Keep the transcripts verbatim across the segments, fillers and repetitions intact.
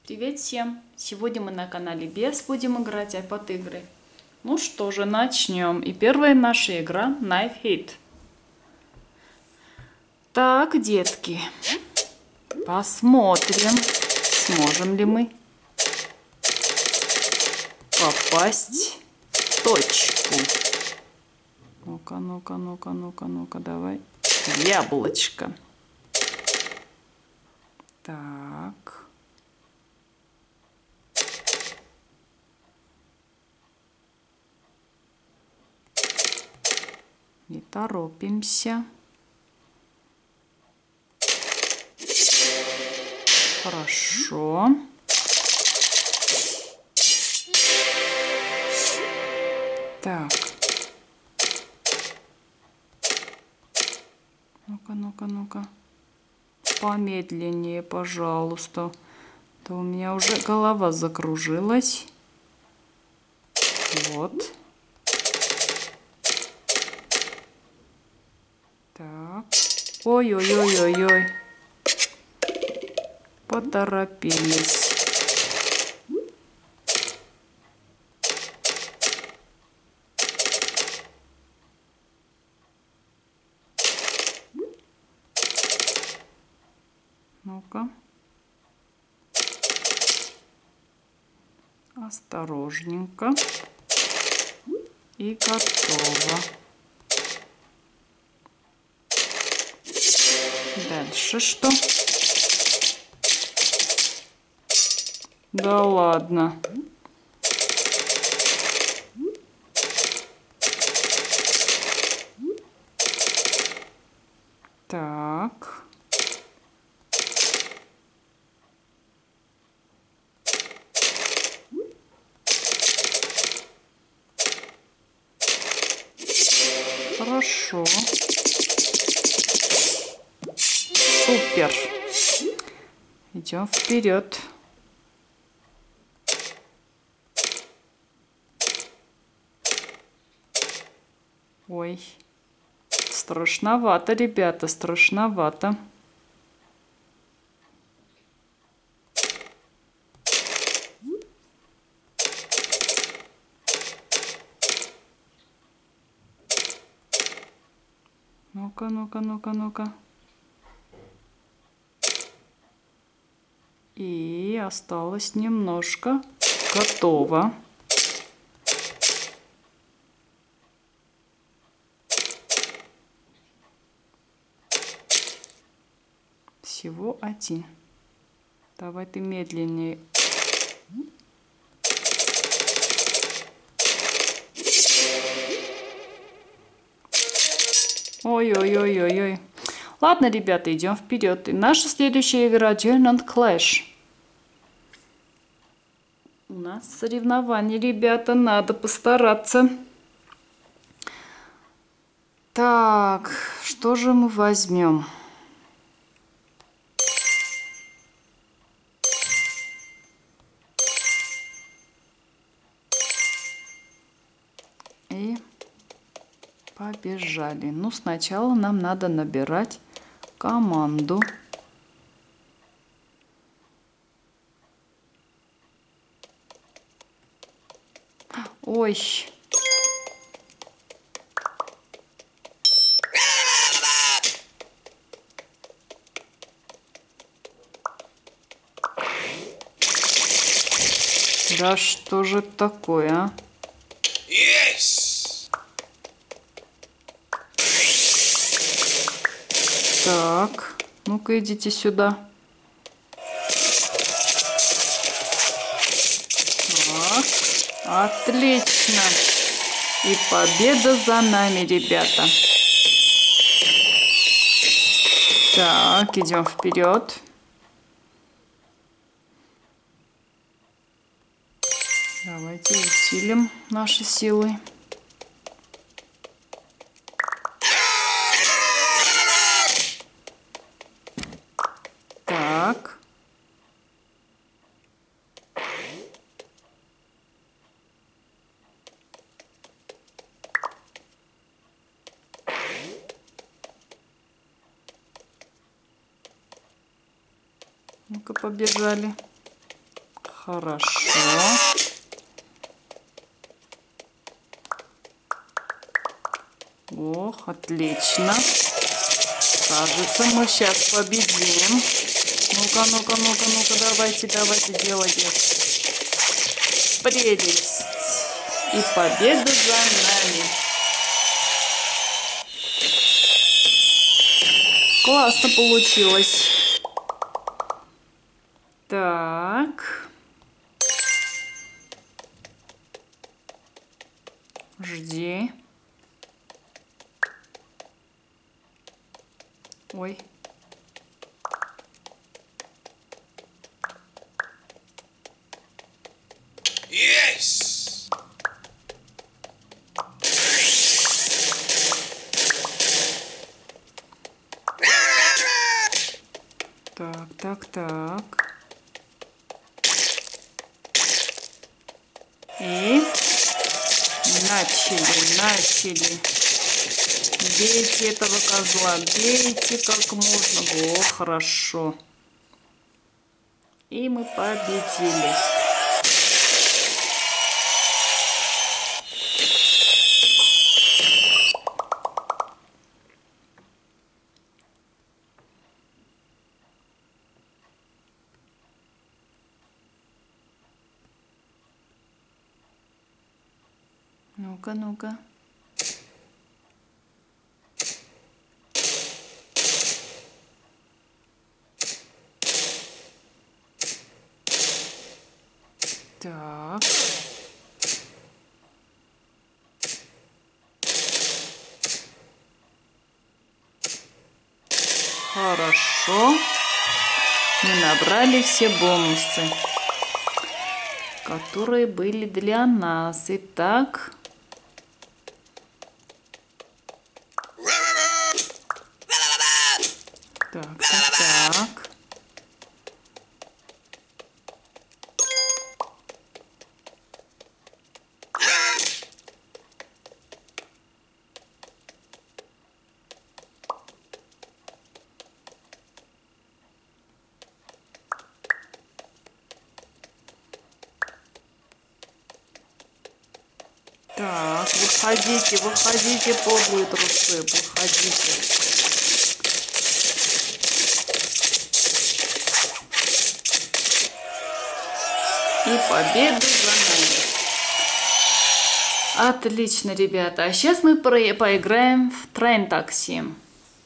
Привет всем! Сегодня мы на канале Бес будем играть iPad игры. Ну что же, начнем. И первая наша игра Knife Hit. Так, детки, посмотрим, сможем ли мы попасть в точку. Ну-ка, ну-ка, ну-ка, ну-ка, ну-ка, давай. Яблочко. Так. Не торопимся. Хорошо. Так. Ну-ка, ну-ка, ну-ка. Помедленнее, пожалуйста. То у меня уже голова закружилась. Вот. Так. Ой-ой-ой-ой-ой. Поторопились. Ну-ка. Осторожненько. И готово. Дальше что? Да ладно. Так. Хорошо. Супер. Идем вперед. Ой. Страшновато, ребята, страшновато. Ну-ка, ну-ка, ну-ка, ну-ка. И осталось немножко. Готово. Всего один. Давай ты медленнее. Ой-ой-ой-ой-ой. Ладно, ребята, идем вперед. И наша следующая игра Giant Clash. У нас соревнования, ребята, надо постараться. Так, что же мы возьмем? И побежали. Ну, сначала нам надо набирать команду. Ой. Да что же такое, а? Yes! Так, ну-ка идите сюда. Так, отлично. И победа за нами, ребята. Так, идем вперед. Давайте усилим наши силы. Так. Ну-ка, побежали. Хорошо. Ох, отлично. Кажется, мы сейчас победим. Ну-ка, ну-ка, ну-ка, ну-ка, давайте, давайте, делайте. Прелесть. И победа за нами. Классно получилось. Так. Жди. Ой. Yes! Так, так, так. И начали, начали. Бейте этого козла, бейте как можно. О, хорошо. И мы победили. Ну-ка, ну-ка. Так. Хорошо. Мы набрали все бонусы, которые были для нас. Итак. Так, так, так. Так, выходите, выходите, подлые трусы, выходите. И победа за нами. Отлично, ребята. А сейчас мы поиграем в Train Taxi.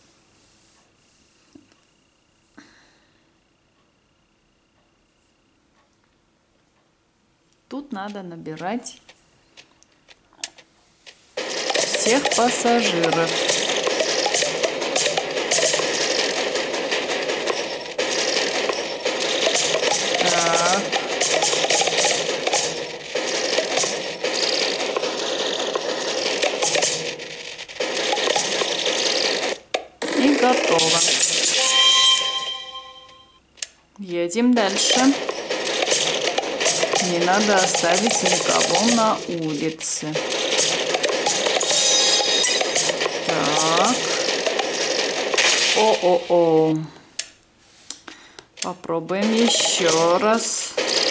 Тут надо набирать всех пассажиров. Так. И готово. Едем дальше. Не надо оставить никого на улице. Так. О-о-о. Попробуем еще раз.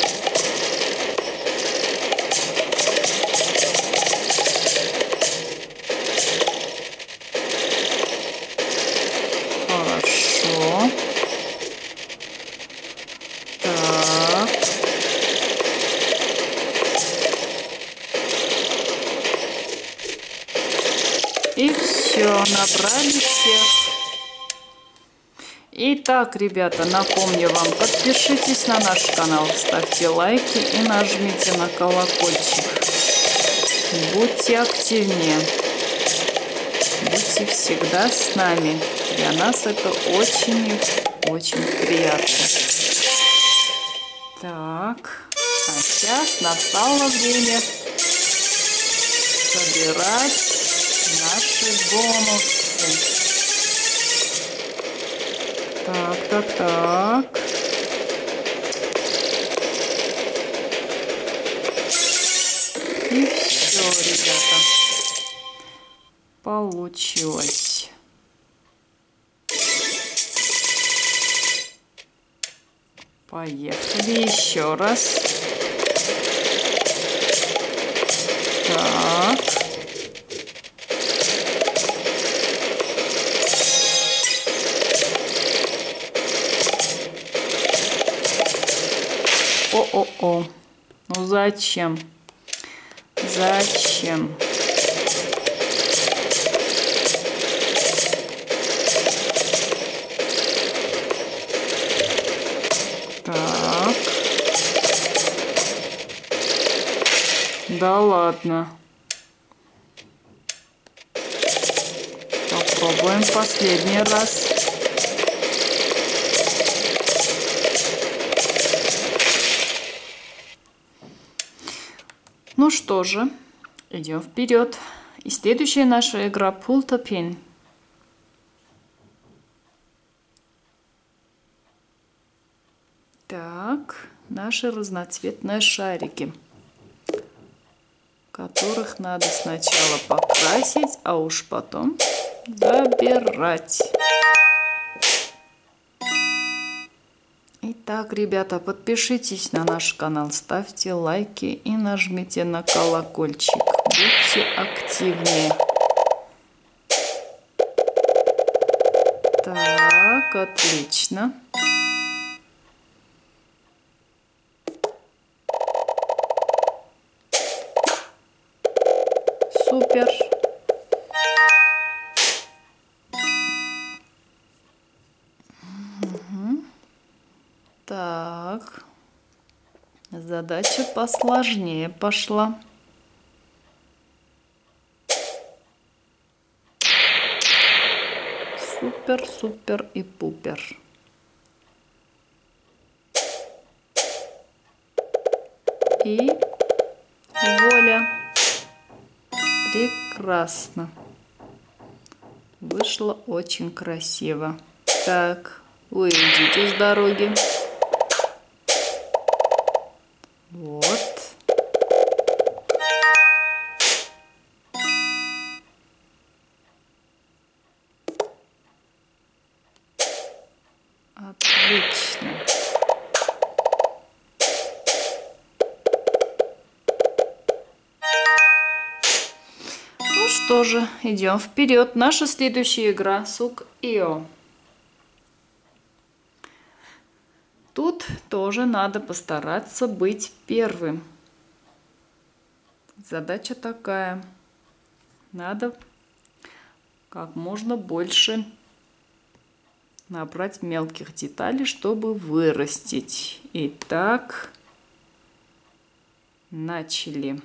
Хорошо. Так. И все, набрали всех. Итак, ребята, напомню вам, подпишитесь на наш канал, ставьте лайки и нажмите на колокольчик. Будьте активнее. Будьте всегда с нами. Для нас это очень и очень приятно. Так, а сейчас настало время собирать наши бонусы. Так, так, так. И все, ребята. Получилось. Поехали еще раз. Так. О-о-о. Ну зачем? Зачем? Так. Да ладно. Попробуем последний раз. Ну что же, идем вперед. И следующая наша игра Pull to Pin. Так, наши разноцветные шарики, которых надо сначала покрасить, а уж потом забирать. Итак, ребята, подпишитесь на наш канал, ставьте лайки и нажмите на колокольчик. Будьте активнее. Так, отлично. Супер. Угу. Так. Задача посложнее пошла. Супер, супер и пупер. И вуаля. Прекрасно. Вышло очень красиво. Так, уйдите с дороги. Вот. Отлично. Ну что же, идем вперед. Наша следующая игра Сук-Ио. Тут тоже надо постараться быть первым. Задача такая. Надо как можно больше набрать мелких деталей, чтобы вырастить. Итак, начали.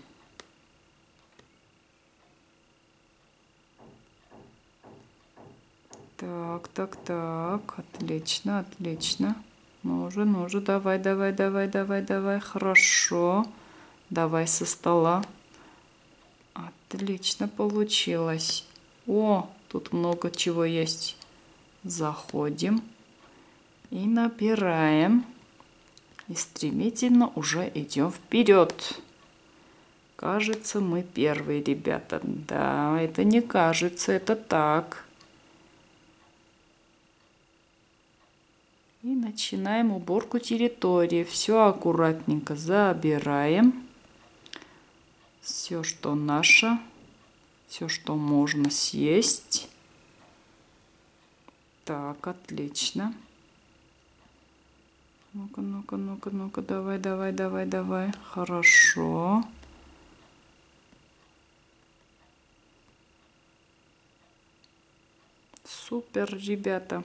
Так, так, так. Отлично, отлично. Ну уже, ну уже, давай, давай, давай, давай, давай. Хорошо. Давай со стола. Отлично получилось. О, тут много чего есть. Заходим и набираем. И стремительно уже идем вперед. Кажется, мы первые, ребята. Да, это не кажется, это так. И начинаем уборку территории. Все аккуратненько забираем. Все, что наше. Все, что можно съесть. Так, отлично. Ну-ка, ну-ка, ну-ка, ну-ка. Давай, давай, давай, давай. Хорошо. Супер, ребята.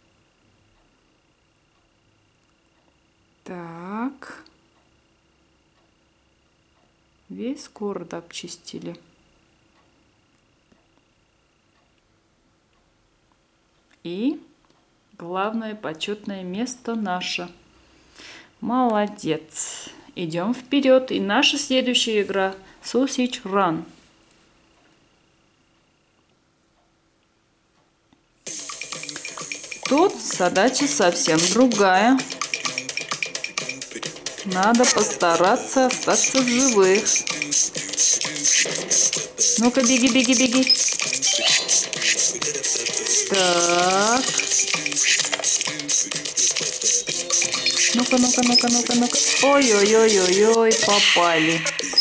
Так. Весь город обчистили. И главное почетное место наше. Молодец. Идем вперед. И наша следующая игра Sausage Run. Тут задача совсем другая. Надо постараться остаться в живых. Ну-ка, беги, беги, беги. Так. Ну-ка, ну-ка, ну-ка, ну-ка, ну-ка. Ой-ой-ой-ой-ой, попали.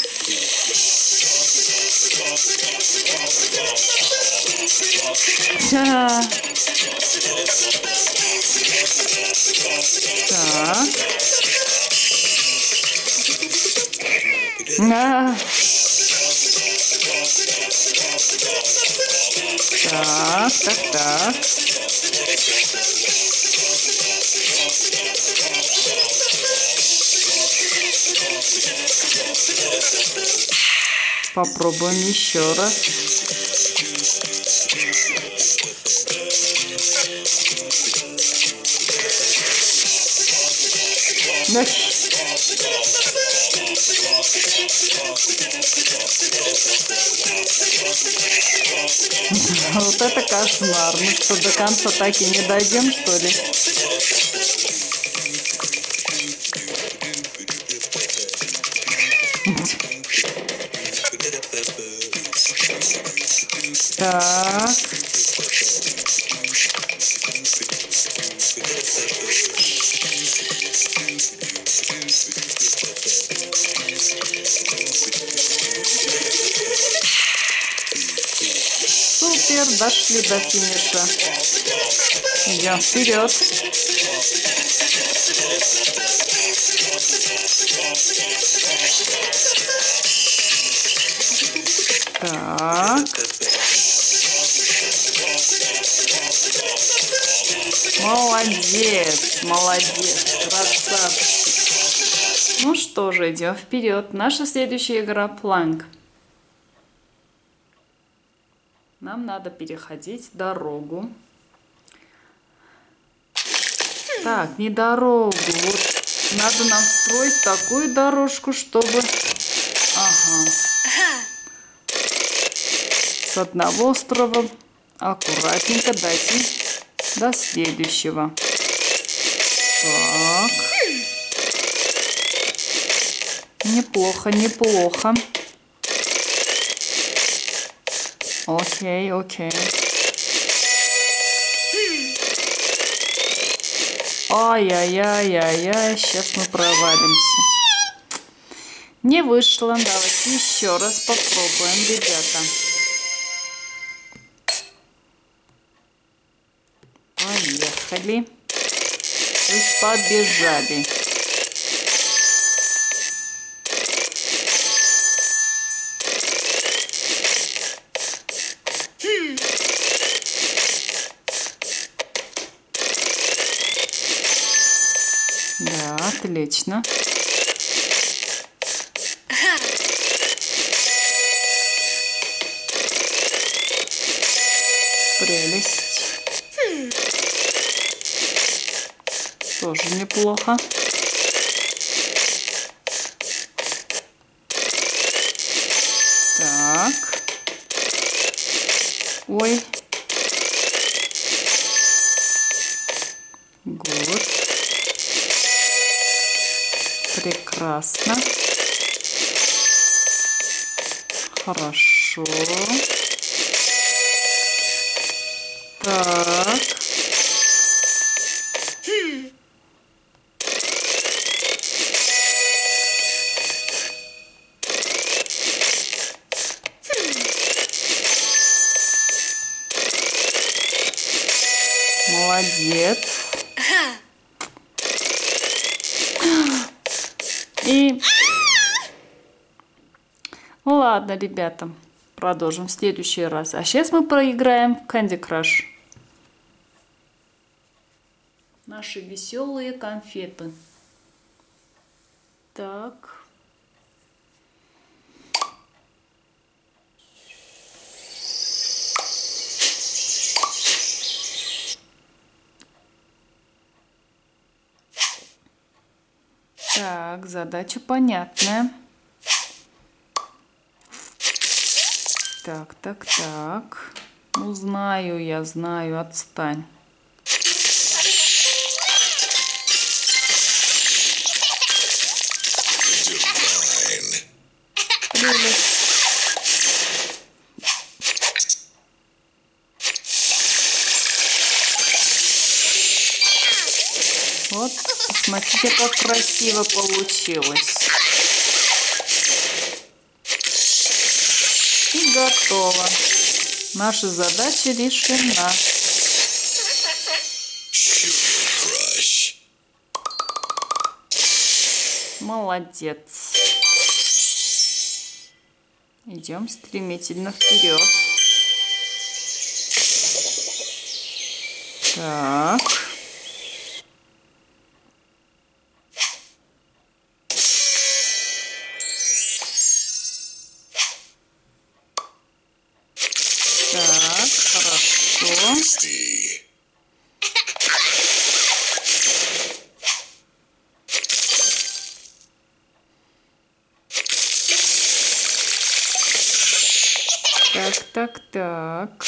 Да. Так. Да. Так, так, так. Попробуем еще раз. Да. Вот это кошмар. Мы что, до конца так и не дойдем, что ли? Так. Супер, дошли до финиша. Идем вперед. Так. Молодец, молодец, красавчик. Ну что же, идем вперед. Наша следующая игра планк. Нам надо переходить дорогу. Так, не дорогу. Вот надо нам строить такую дорожку, чтобы... Ага. С одного острова аккуратненько дойти до следующего. Так. Неплохо, неплохо. Окей, окей. Ай-яй-яй-яй-яй, сейчас мы провалимся. Не вышло. Давайте еще раз попробуем, ребята. Поехали. То есть побежали. Да, отлично. Прелесть. Тоже неплохо. Так. Ой. Гуд. Прекрасно. Хорошо. Так. Молодец. И ладно, ребята, продолжим в следующий раз. А сейчас мы проиграем в Candy Crush. Наши веселые конфеты. Так. Так, задача понятная. Так, так, так. Ну, знаю я, знаю, отстань. Прелесть. Вот, Смотрите, как красиво получилось. И готово. Наша задача решена. Молодец. Идем стремительно вперед. Так. Так, хорошо. Так, так, так.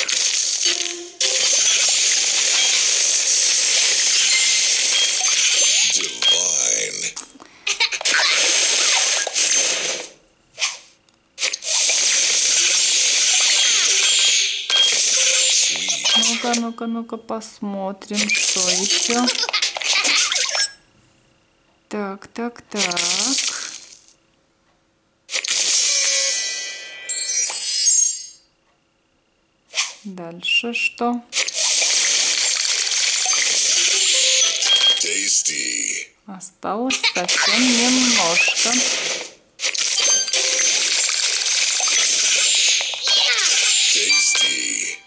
Ну-ка, ну-ка, ну-ка, посмотрим, что еще. Так, так, так. Дальше что? Tasty. Осталось совсем немножко. Tasty.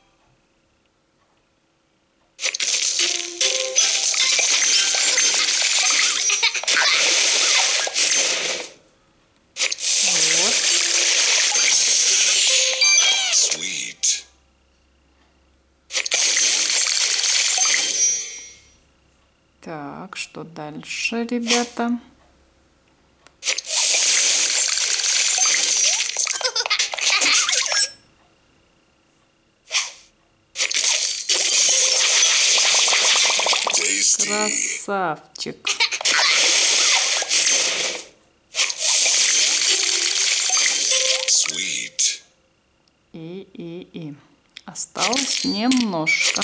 Вот. Sweet. Так, что дальше, ребята? Tasty. Красавчик. Sweet. И, и, и. Осталось немножко.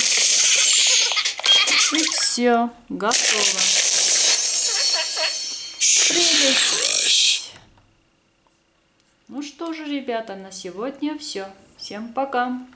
И все, готово. Прелесть. Ну что же, ребята, на сегодня все. Всем пока.